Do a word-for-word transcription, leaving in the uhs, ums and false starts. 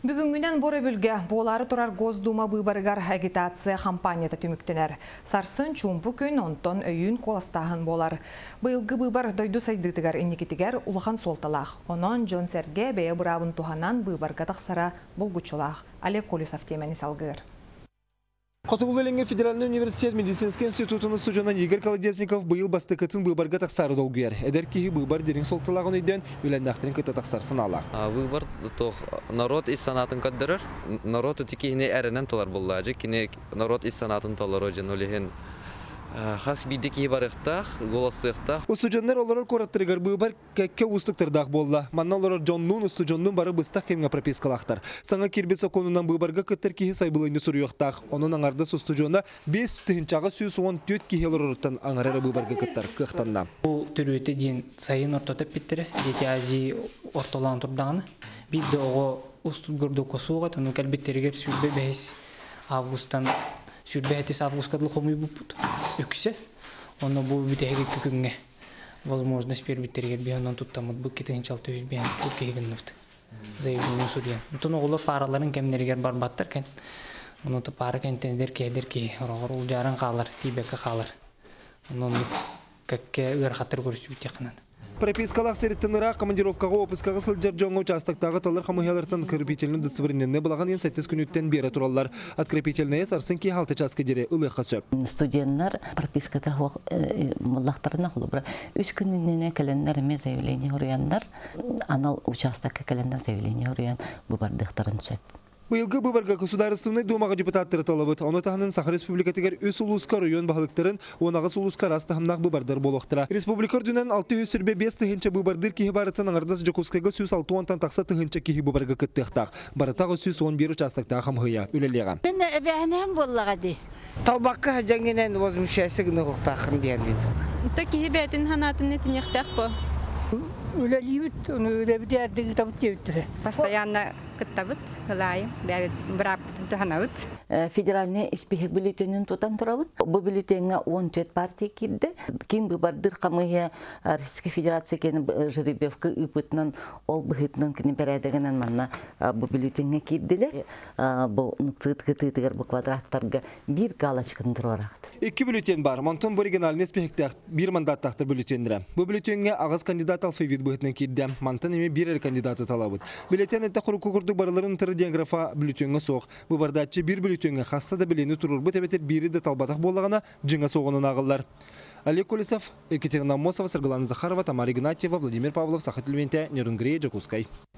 Бүгүнгүнен бора бүлге болары турар Госдума быбарыгар агитация кампанията түмүктенер. Сарсын чумпу күн онтон өйүн коластаһын болар. Быйылгы быбар дойду сайдытыгар инникитигер улахан солталах. Онон Жон Серге бәе бұрабын туханан быбарга тақсара болгучулах. Олег Колесов темени салгыр. Котугулы Федеральный университет медицинский институтының сужанан Игорь Колодезников быйыл бастыкытын быбарга тақсары долгуяр. Эдер кихи быбар дерин солталағын үйден үләндақтырын кыта тақсарсын алақ. Выбор тох народ из санатын каддырыр. Народ утики не әрінен толар боллажы. Кіне народ из санатын толар өжен олеген хас бидеки барықтақ, голостықтақ. Устужандар олар кораттырыгар быбар кәкке устықтырдақ болла. Манна олар Джоннун устужанның бары быстақ кемге пропискалақтар. Саңа кирбет соконунан быбарга кыттыр кихи сайбылыйны сұруяқтақ. Оның аңарды устужанна бес тыхынчаға сүйіс он төт кихи оларыттан аңарары быбарга кыттар кықтанна. Бұл түрөті дейін сайын ортотып биттірі. Дети Азии ортолан тұрдағаны. Бидді оғы устугырды косуға, тұны кәлбеттерігер сүрбе бәйс августан сүрбәтис августкадлы хомый бупут. Үксе, оны бұл бітәйгі күкіңе возможность пербеттергер бейоннан туттамыд бұл кетігін чалты өз бейін бұл кейгін нүкті. Заявление судьян. Тұны олар параларын кәмнергер барбаттар кән. Оны пары кәнтендер кейдер кей. Орағыр ұл жарын қалар, тейбәкі қалар. Оны кәкке ұғыр қаттыр көрісі бүте қынан. Пропискалақ сереттінірі командировкаға опыскаға сылжар жоңға участықтағы талар қамығялартан кірпетелінің дұсыбырыненне бұлаған ең сәттес күніттен бері тұралар. Открепетеліне сарсын кей халты часқа дере ұлыққа сөп. Студенттер прописката мұллақтарына құлы бұра. Үш күнініне кәленлеріме заявление ұруяндар. Анал участыққа кәленлер заявление ұруян бұбардықтарын сөп. Быйылгы быбарга государственный думага депутаттары талабыт. Оны таханын Саха Республикатыгер өс улуска район бағылықтарын онағыз улуска растахымнақ быбардар болуқтыра. Республикар дүнен алты жүз сүрбе бес тыхынча быбардыр кихи барытын аңардас Жокускайга сүз алты онтан тақса тыхынча кихи быбарга кыттықтақ. Барытағы сүз он бір участықтағы қамғыя үлелеға. Мен әбәнем боллаға дей. Талбаққа жаңгенен возмущайсығыны құқтақын дейін. Та кихи бәтін ханатын нетін яқтақ по? Үлелейбіт, оны үлебіде әрдегі табыт дейбіттірі. Постоянно кыттабыт, ғылайым, бәбіт бұрап тұтығанабыт. Федеральный испехек бюллетенін тұтан тұрабыт. Бұл бюллетенге он төрт партия кирді. Кин бұбардыр қамығы Российской Федерация кені жеребевкі үпітінен, ол бұхытынан кені бәрәдігінен манна бұл бюллетенге кирділі. Бұл нүктігітігер бұл квадраттарға бір галочканы тұрарақты. Екі бюллетен бар. Монтон бұл региональный испехектер бір мандаттақтыр бюллетендірі. Бұл бюллетенге ағыз кандидат алфавит бұхытынан кирді. Монтон еме бір әр кандидаты талабыт. Бюллетен әтті құры күкірді барыларын тұры диаграфа бюллетенге соқ. Бұл бардатчы бір бюллетенге қаста да білені тұрыр бұт әбетер бірі де талбатақ болағына жыңа соғының ағылар. Олег Колесов, Екатерина Мосова, Саргалана Захарова, Тамара Игнатьева, Владимир Павлов, Саха Тельменте, Нерюнгрей, Жокускай.